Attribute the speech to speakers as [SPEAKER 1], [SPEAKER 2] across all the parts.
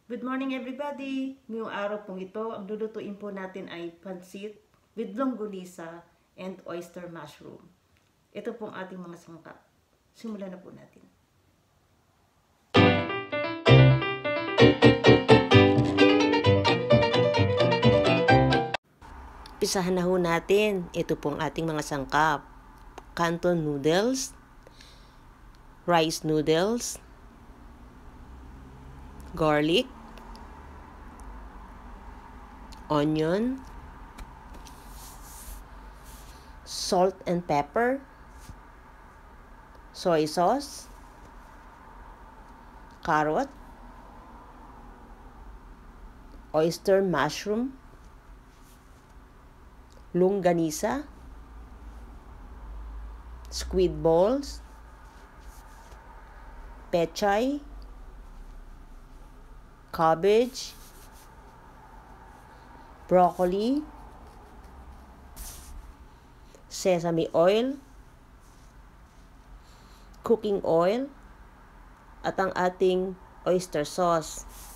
[SPEAKER 1] Good morning everybody! Ngayong araw pong ito, ang lulutuin po natin ay pansit with longganisa and oyster mushroom. Ito pong ating mga sangkap. Simulan na po natin. Pisahan na ho natin. Ito pong ating mga sangkap. Canton noodles, rice noodles, garlic, onion, salt and pepper, soy sauce, carrot, oyster mushroom, longganisa, squid balls, pechay, cabbage, broccoli, sesame oil, cooking oil, at ang ating oyster sauce.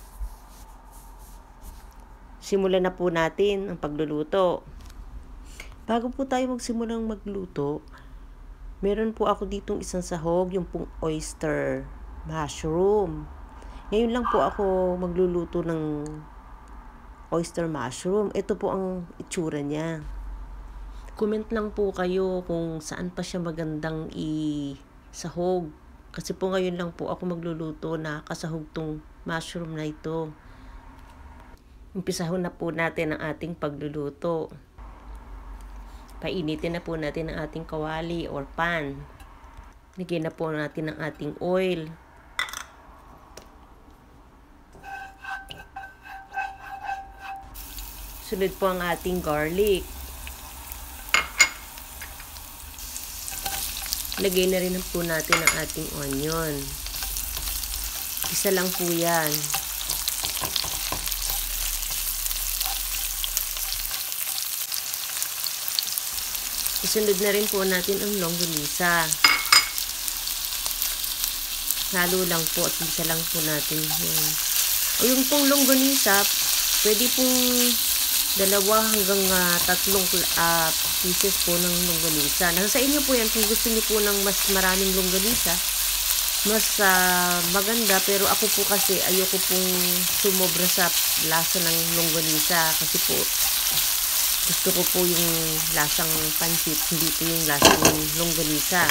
[SPEAKER 1] Simulan na po natin ang pagluluto. Bago po tayo magsimulang magluto, meron po ako ditong isang sahog, yung pong oyster mushroom. Ngayon lang po ako magluluto ng oyster mushroom. Ito po ang itsura niya. Comment lang po kayo kung saan pa siya magandang isahog. Kasi po ngayon lang po ako magluluto na kasahog tong mushroom na ito. Umpisahon na po natin ang ating pagluluto. Painitin na po natin ang ating kawali or pan. Lagyan na po natin ang ating oil. Sunod po ang ating garlic. Lagay na rin po natin ang ating onion. Isa lang po yan. Isunod na rin po natin ang longganisa. Halo lang po at isa lang po natin yan. O yung pong longganisa, pwede pong 2 hanggang 3 pieces po ng longganisa. Nasa inyo po yan kung gusto niyo po ng mas maraming longganisa. Mas maganda, pero ako po kasi ayoko pong sumobra sa lasa ng longganisa kasi po gusto ko po yung lasang pansit, hindi po yung lasang longganisa.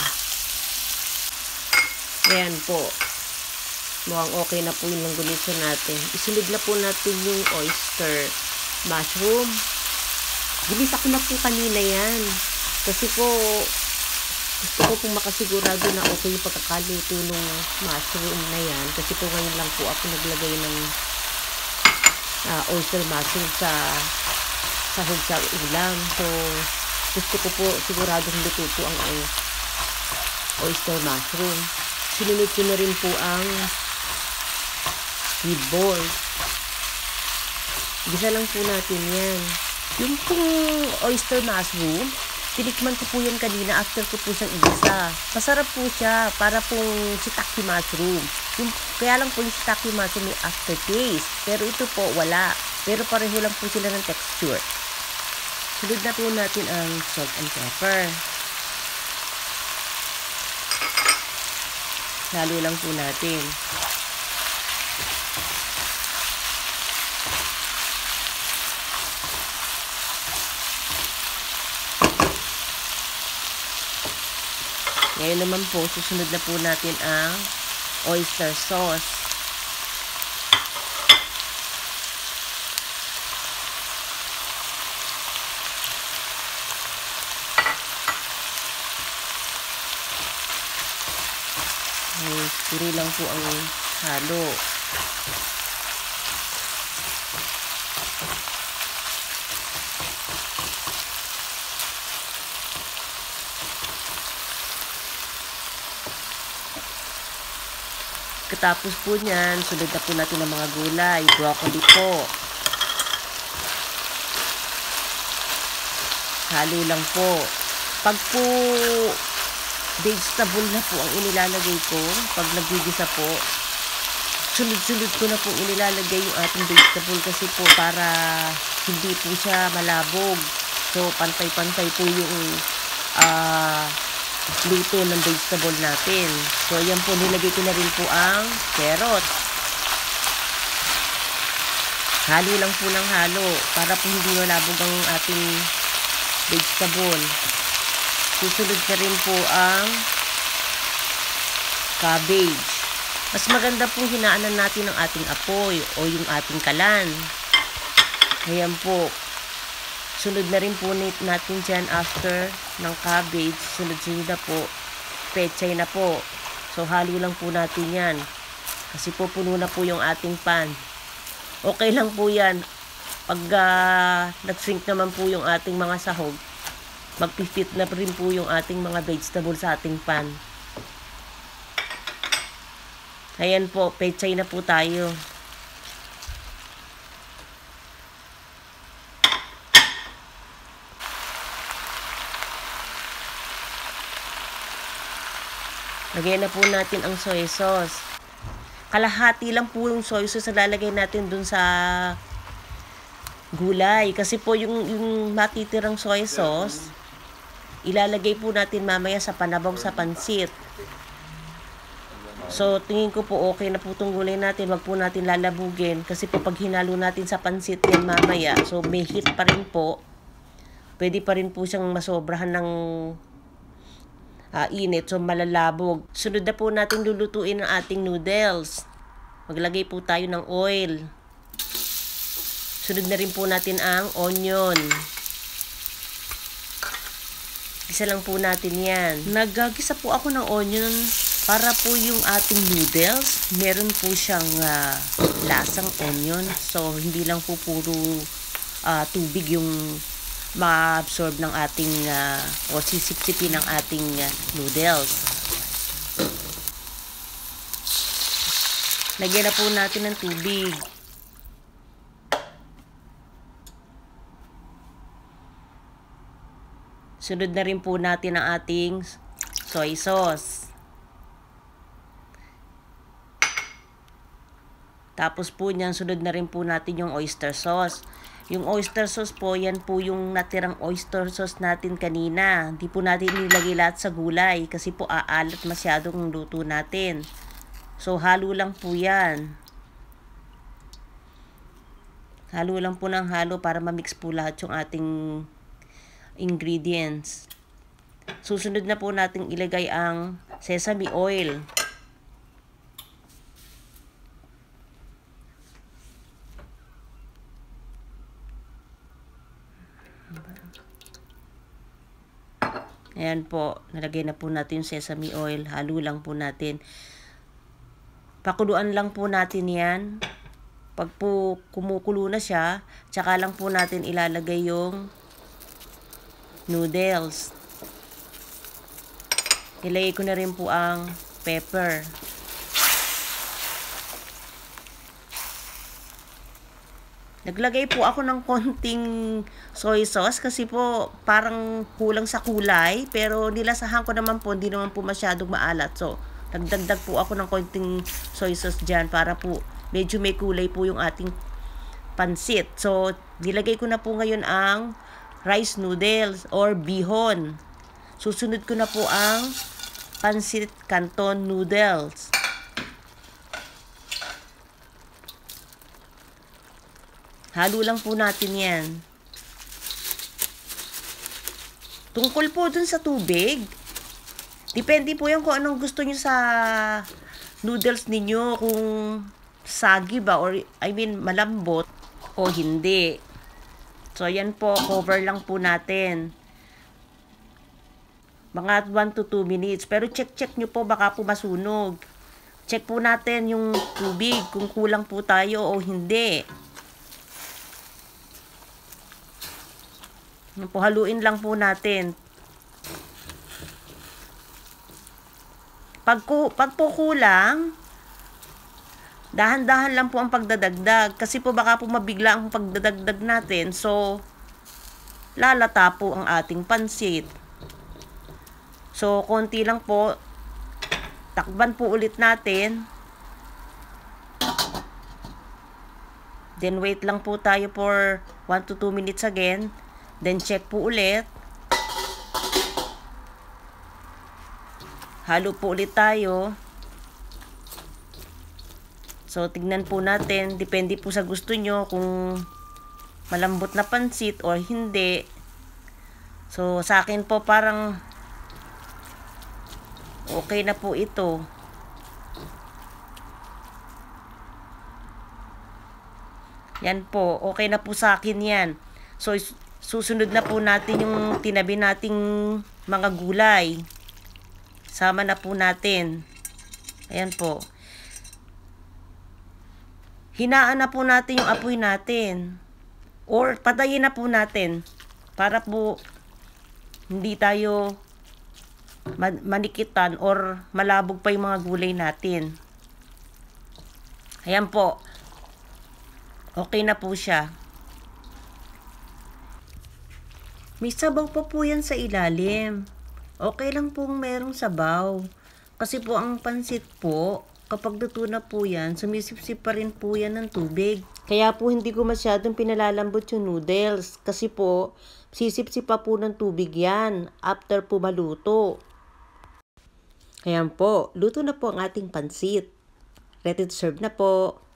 [SPEAKER 1] Ayan po. Mukhang okay na po yung longganisa natin. Isunod na po natin yung oyster mushroom. Ginisa ko na po kanina yan. Kasi po, gusto ko pong makasigurado na okay yung pagkakaluto ng mushroom na yan. Kasi po ngayon lang po ako naglagay ng oyster mushroom sa sahog sa ulam. So, gusto ko po siguradong luto po ang oyster mushroom. Sinunod ko na rin po ang squid ball. Gisa lang po natin yan. Yung pong oyster mushroom, tinikman ko po yan kanina after ko po siyang igisa. Masarap po siya, para pong shiitake mushroom. Kaya lang po yung shiitake mushroom may aftertaste. Pero ito po, wala. Pero pareho lang po sila ng texture. Sunod na po natin ang salt and pepper. Lalo lang po natin. Ngayon naman po, susunod na po natin ang oyster sauce. Puro lang po ang halo. Katapos po niyan, sunod na po natin ang mga gulay. Broccoli po. Halo lang po. Pag po vegetable na po ang inilalagay ko, pag nagigisa po, sunod-sunod ko na po inilalagay yung ating vegetable kasi po para hindi po siya malabog. So, pantay-pantay po yung luto ng vegetable natin. So, ayan po, nilagay ko na rin po ang carrot. Halo lang po ng halo para po hindi malabog ang ating vegetable. Susunod na rin po ang cabbage. Mas maganda pong hinaanan natin ang ating apoy o yung ating kalan. Ayan po. Sunod na rin po natin dyan after ng cabbage. Sunod-sunod na po. Pechay na po. So, halo lang po natin yan. Kasi po puno na po yung ating pan. Okay lang po yan. Pag nag-shrink naman po yung ating mga sahog, magpifit na rin po yung ating mga vegetable sa ating pan. Ayan po, pechay na po tayo. Lagyan na po natin ang soy sauce. Kalahati lang po yung soy sauce na lalagay natin dun sa gulay. Kasi po yung matitirang soy sauce, ilalagay po natin mamaya sa panabong sa pansit. So, tingin ko po okay na po itong gulay natin. Wag po natin lalabugin. Kasi po pag hinalo natin sa pansit yan mamaya, so may heat pa rin po. Pwede pa rin po siyang masobrahan ng init. So, malalabog. Sunod na po natin lulutuin ang ating noodles. Maglagay po tayo ng oil. Sunod na rin po natin ang onion. Gisa lang po natin yan. Naggagisa po ako ng onion para po yung ating noodles, meron po siyang lasang onion. So, hindi lang po puro tubig yung ma-absorb ng ating o sisip-sipin ng ating noodles. Lagyan na po natin ng tubig. Sunod na rin po natin ang ating soy sauce. Tapos po niyan, sunod na rin po natin yung oyster sauce. Yung oyster sauce po, yan po yung natirang oyster sauce natin kanina. Hindi po natin nilagay lahat sa gulay kasi po aalat masyadong luto natin. So, halo lang po yan. Halo lang po ng halo para ma-mix po lahat yung ating ingredients. Susunod na po natin ilagay ang sesame oil. Ayan po, nalagay na po natin yung sesame oil. Halo lang po natin. Pakuluan lang po natin yan. Pag po kumukulo na siya, tsaka lang po natin ilalagay yung noodles. Ilagay ko na rin po ang pepper. Naglagay po ako ng konting soy sauce kasi po parang kulang sa kulay. Pero nilasahan ko naman po, hindi naman po masyadong maalat. So, nagdagdag po ako ng konting soy sauce dyan para po medyo may kulay po yung ating pansit. So, nilagay ko na po ngayon ang rice noodles or bihon. Susunod ko na po ang pansit canton noodles. Halo lang po natin yan. Tungkol po dun sa tubig, depende po yan kung anong gusto nyo sa noodles ninyo, kung sagi ba or malambot o hindi. So, ayan po, cover lang po natin. Mga 1 to 2 minutes. Pero check nyo po, baka po masunog. Check po natin yung tubig, kung kulang po tayo o hindi. Haluin lang po natin. Pag po kulang, dahan-dahan lang po ang pagdadagdag. Kasi po baka po mabigla ang pagdadagdag natin. So, lalata po ang ating pansit. So, konti lang po. Takban po ulit natin. Then wait lang po tayo for 1 to 2 minutes again. Then check po ulit. Halo po ulit tayo. So tignan po natin, depende po sa gusto nyo kung malambot na pansit or hindi. So sa akin po parang okay na po ito. Yan po, okay na po sa akin yan. So susunod na po natin yung tinabi nating mga gulay. Sama na po natin. Ayan po. Hinaan na po natin yung apoy natin. Or patayin na po natin. Para po hindi tayo manikitan or malabog pa yung mga gulay natin. Ayan po. Okay na po siya. May sabaw pa po yan sa ilalim. Okay lang pong merong sabaw. Kasi po ang pansit po, kapag luto na po yan, sumisipsip pa rin po yan ng tubig. Kaya po hindi ko masyadong pinalalambot yung noodles. Kasi po, sisipsip pa po ng tubig yan after po maluto. Ayan po, luto na po ang ating pansit. Ready to serve na po.